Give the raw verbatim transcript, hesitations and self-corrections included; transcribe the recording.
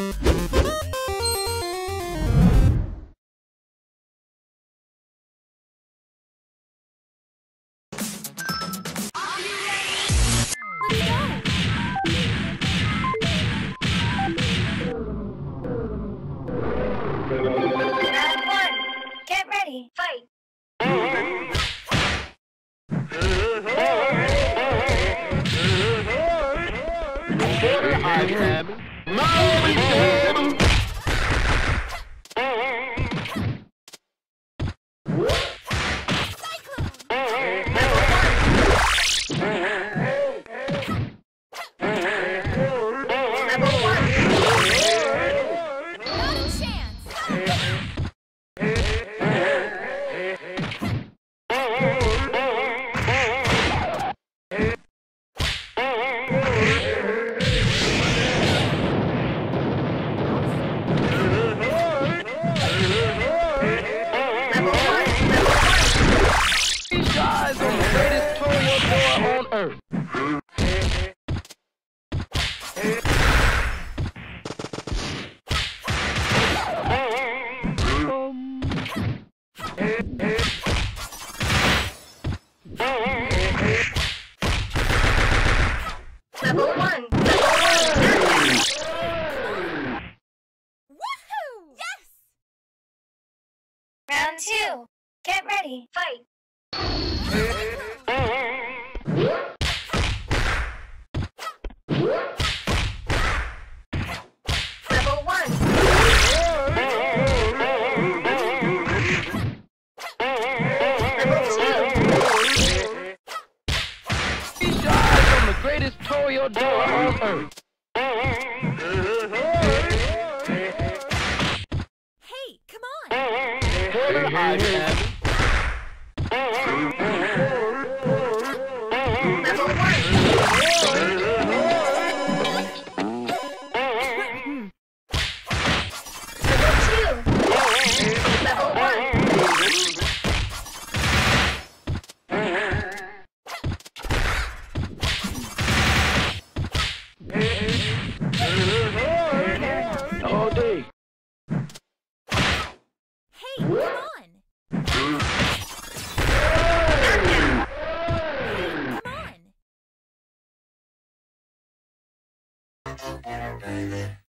Round one. Get ready. Fight. Level one. Woohoo! Yes! Round two. Get ready. Fight. Level one. Level two. These guys on the greatest toreador on earth. Hey, come on! Here I am. Level one. Level two. Level one. All day. Hey, come on! Come on!